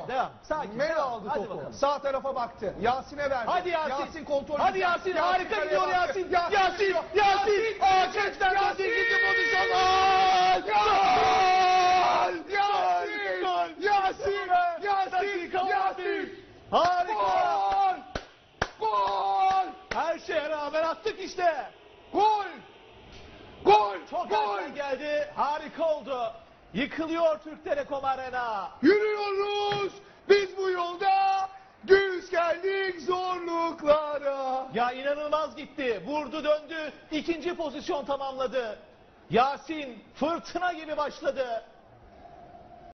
Devam. Sakin. Melo devam. aldı Hadi topu. bakalım. Sağ tarafa baktı. Yasin'e verdi. Hadi Yasin. Yasin kontrol. Hadi Yasin. Harika kaleye gidiyor baktı. Yasin. Yasin. Yasin. Kaçtan Yasin. ikinci pozisyon. Gol! Gol! Yasin. Yasin. Yasin. Dakika Yasin. Harika. Gol. Gol. Her şeye rağmen attık işte. Gol. Gol. Çok Gol. erken geldi. Harika oldu. Yıkılıyor Türk Telekom Arena. Yürüyoruz. Biz bu yolda düz geldik zorluklara. Ya inanılmaz gitti. Vurdu döndü. İkinci pozisyon tamamladı. Yasin fırtına gibi başladı.